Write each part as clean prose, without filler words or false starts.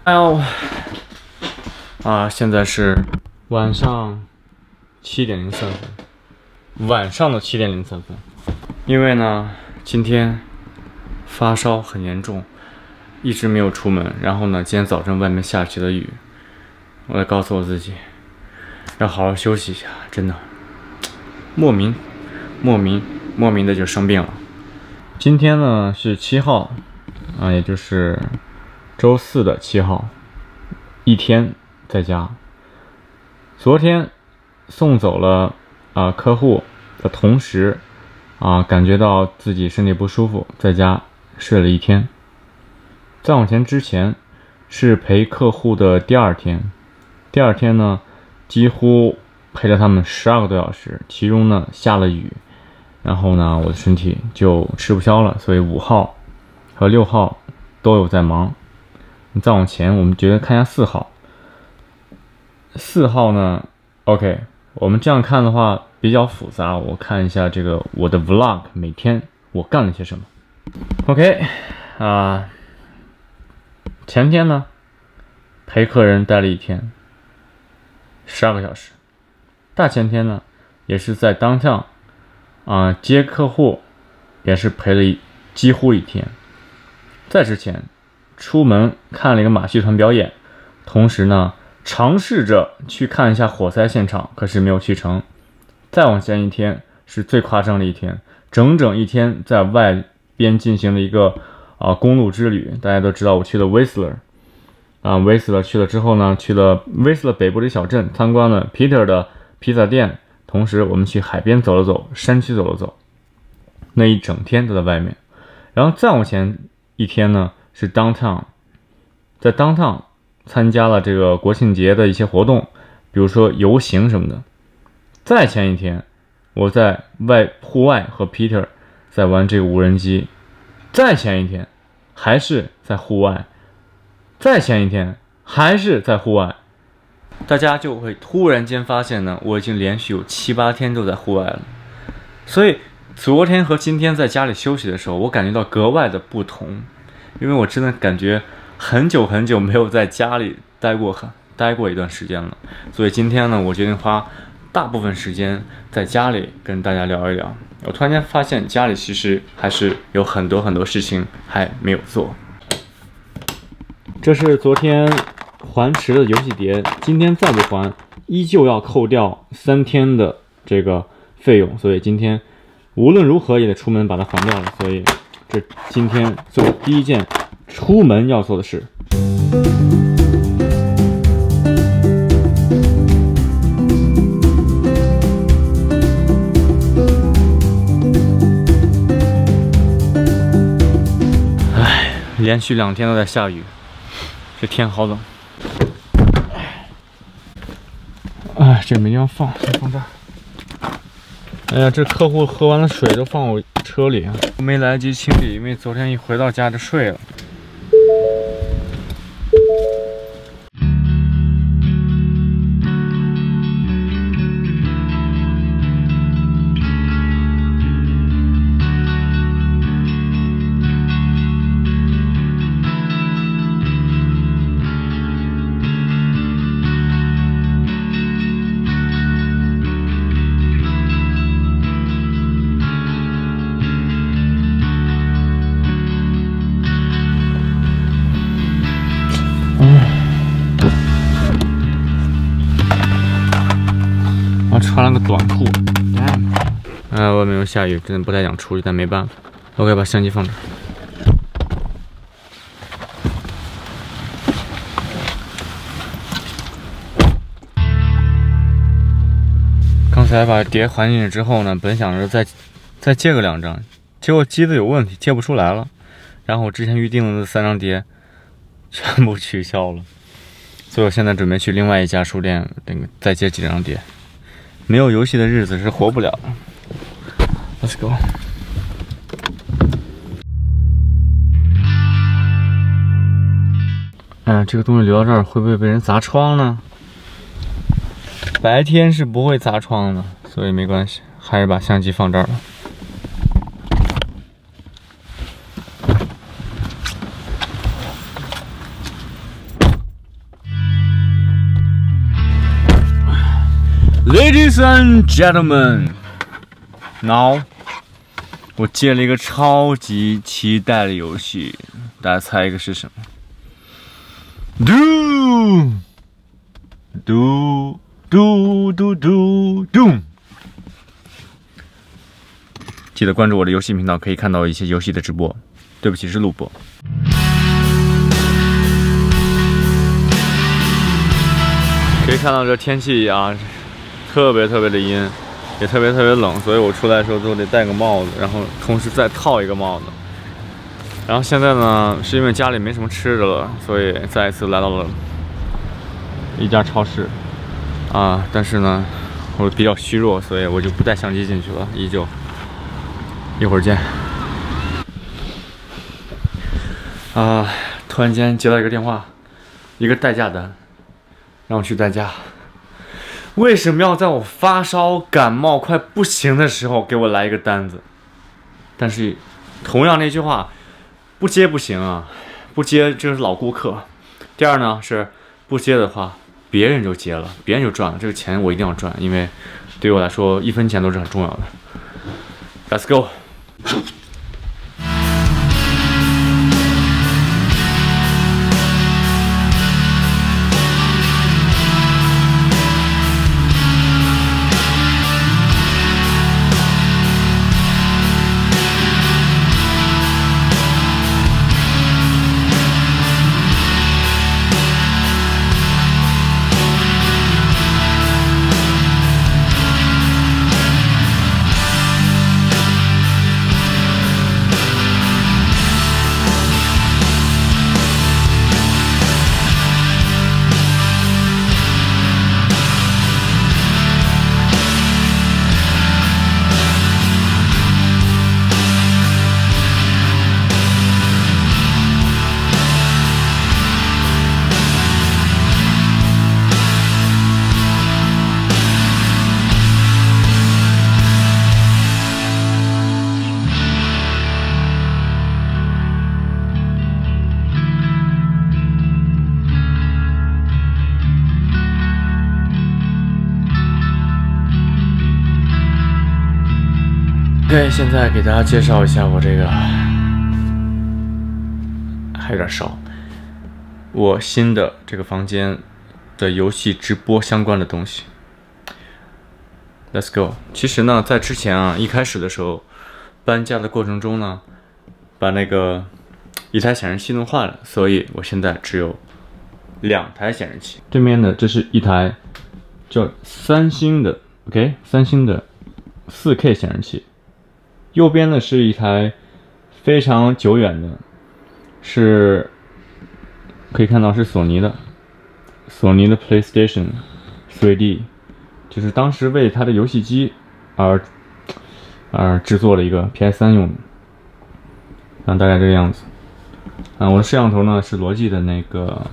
哎呦，现在是晚上7点03分，晚上的7点03分。因为呢，今天发烧很严重，一直没有出门。然后呢，今天早晨外面下起了雨，我在告诉我自己要好好休息一下，真的，莫名的就生病了。今天呢是7号，也就是周4的7号，一天在家。昨天送走了客户的同时，感觉到自己身体不舒服，在家睡了一天。再往前之前是陪客户的第二天，第二天呢几乎陪了他们12个多小时，其中呢下了雨，然后呢我的身体就吃不消了，所以5号和6号都有在忙。再往前我们觉得看一下4号，4号呢 OK， 我们这样看的话比较复杂，我看一下这个我的 vlog 每天我干了些什么。 OK 前天呢陪客人待了一天12个小时，大前天呢也是在 downtown 接客户，也是陪了几乎一天。在之前出门看了一个马戏团表演，同时呢尝试着去看一下火灾现场，可是没有去成。再往前一天是最夸张的一天，整整一天在外边进行了一个公路之旅。大家都知道我去了 Whistler，Whistler 去了之后呢，去了 Whistler 北部的小镇，参观了 Peter 的披萨店，同时我们去海边走了走，山区走了走，那一整天都在外面。然后再往前一天呢是 downtown， 在 downtown 参加了这个国庆节的一些活动，比如说游行什么的。再前一天我在户外和 Peter 在玩这个无人机，再前一天还是在户外，再前一天还是在户外。大家就会突然间发现呢，我已经连续有7、8天都在户外了。所以昨天和今天在家里休息的时候，我感觉到格外的不同，因为我真的感觉很久没有在家里待过一段时间了。所以今天呢，我决定花大部分时间在家里跟大家聊一聊。我突然间发现家里其实还是有很多事情还没有做。这是昨天还迟的游戏碟，今天再不还依旧要扣掉3天的这个费用，所以今天无论如何也得出门把它还掉了。所以这今天做第一件出门要做的事。连续2天都在下雨，这天好冷。这没地方放，先放这儿。哎呀，这客户喝完了水都放我车里啊，没来得及清理，因为昨天一回到家就睡了。穿了个短裤，外面有下雨，真的不太想出去，但没办法。OK， 把相机放这儿。刚才把碟还进去之后呢，本想着再借个2张，结果机子有问题，借不出来了。然后我之前预定的3张碟全部取消了，所以我现在准备去另外一家书店，再借几张碟。没有游戏的日子是活不了的。Let's go。这个东西留到这儿会不会被人砸窗呢？白天是不会砸窗的，所以没关系，还是把相机放这儿了。 and gentlemen, now 我接了一个超级期待的游戏，大家猜一个是什么 ？Doom。记得关注我的游戏频道，可以看到一些游戏的直播。对不起，是录播。可以看到这天气啊，特别的阴，也特别冷，所以我出来的时候都得戴个帽子，然后同时再套一个帽子。然后现在呢，是因为家里没什么吃的了，所以再一次来到了一家超市啊。但是呢，我比较虚弱，所以我就不带相机进去了，依旧。一会儿见。突然间接到一个电话，一个代驾单，让我去代驾。为什么要在我发烧、感冒快不行的时候给我来一个单子？但是，同样那句话，不接不行啊，不接这是老顾客。第二呢是不接的话，别人就接了，别人就赚了，这个钱我一定要赚，因为对于我来说，1分钱都是很重要的。Let's go。OK， 现在给大家介绍一下我这个，还有点烧。我新的这个房间的游戏直播相关的东西。Let's go。其实呢，在之前啊，一开始的时候，搬家的过程中呢，把那个一台显示器弄坏了，所以我现在只有2台显示器。对面的这是一台叫三星的 ，OK， 三星的4K 显示器。右边呢是一台非常久远的，是可以看到是索尼的 PlayStation 3D， 就是当时为它的游戏机而制作了一个 PS3 用的，大概这个样子。我的摄像头呢是罗技的那个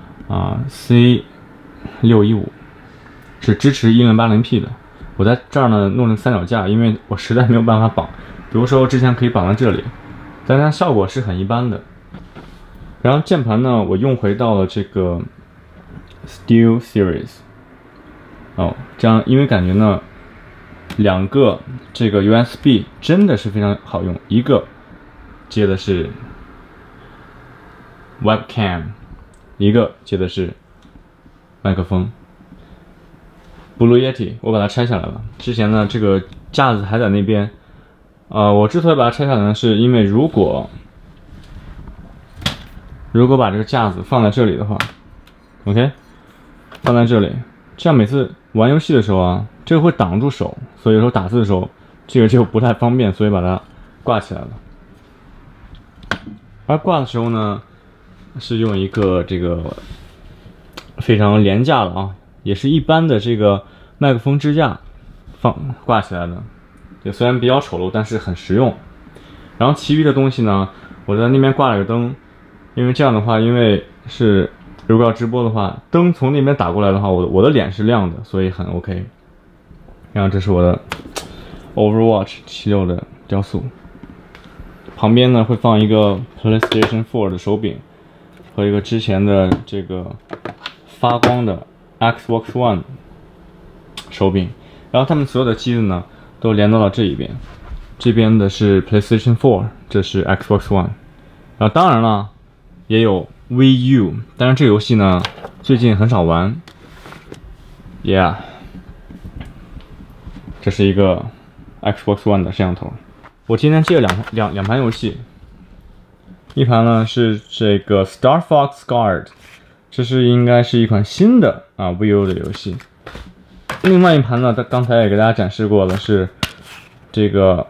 C615，是支持1080P 的。我在这儿呢弄了三脚架，因为我实在没有办法绑。比如说之前可以绑在这里，但它效果是很一般的。然后键盘呢，我用回到了这个 Steel Series。这样因为感觉呢，2个这个 USB 真的是非常好用，一个接的是 Webcam， 一个接的是麦克风。Blue Yeti， 我把它拆下来了。之前呢，这个架子还在那边。我之所以把它拆下来呢，是因为如果把这个架子放在这里的话 ，OK， 放在这里，这样每次玩游戏的时候啊，这个会挡住手，所以有时候打字的时候，这个就不太方便，所以把它挂起来了。而挂的时候呢，是用一个这个非常廉价的啊，也是一般的这个麦克风支架挂起来的。也虽然比较丑陋，但是很实用。然后其余的东西呢，我在那边挂了个灯，因为这样的话，因为是如果要直播的话，灯从那边打过来的话，我的脸是亮的，所以很 OK。然后这是我的 Overwatch 76的雕塑，旁边呢会放一个 PlayStation 4的手柄和一个之前的这个发光的 Xbox One 手柄。 然后他们所有的机子呢都连到了这一边，这边的是 PlayStation 4，这是 Xbox One， 然后当然了也有 Wii U， 但是这个游戏呢最近很少玩。Yeah， 这是一个 Xbox One 的摄像头。我今天借了两盘游戏，一盘呢是这个 Star Fox Guard， 这是应该是一款新的Wii U 的游戏。另外一盘呢，刚才也给大家展示过了，是这个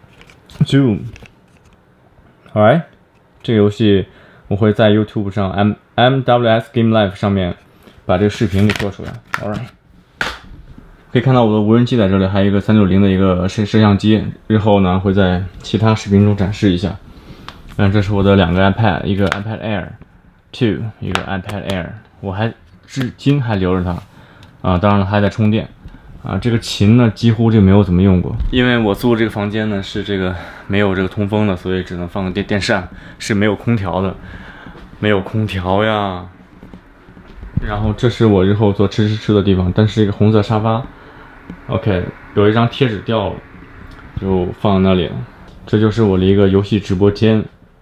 Doom。Alright， 这个游戏我会在 YouTube 上 MWS Game Life 上面把这个视频给做出来。Alright， 可以看到我的无人机在这里，还有一个360的一个摄像机，日后呢会在其他视频中展示一下。这是我的2个 iPad， 一个 iPad Air 2， 一个 iPad Air， 我还至今还留着它。当然了，还在充电。这个琴呢，几乎就没有怎么用过，因为我租这个房间呢是这个没有这个通风的，所以只能放个电扇，是没有空调的，没有空调呀。然后这是我日后做吃的地方，但是一个红色沙发。OK， 有一张贴纸掉了，就放在那里了。这就是我的一个游戏直播间。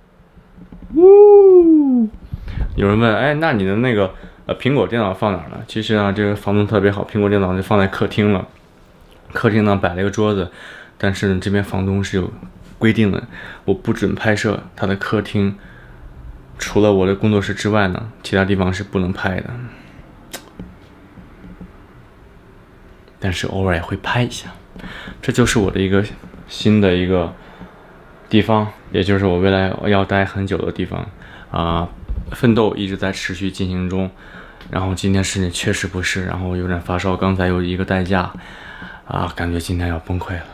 有人问，哎，那你的那个苹果电脑放哪儿了？其实呢，这个房东特别好，苹果电脑就放在客厅了。客厅呢摆了一个桌子，但是呢这边房东是有规定的，我不准拍摄他的客厅，除了我的工作室之外呢，其他地方是不能拍的。但是偶尔也会拍一下。这就是我的一个新的一个地方，也就是我未来要待很久的地方奋斗一直在持续进行中，然后今天身体确实不适，然后有点发烧，刚才有一个代驾感觉今天要崩溃了。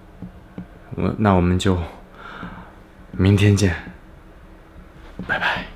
那我们就明天见，拜拜。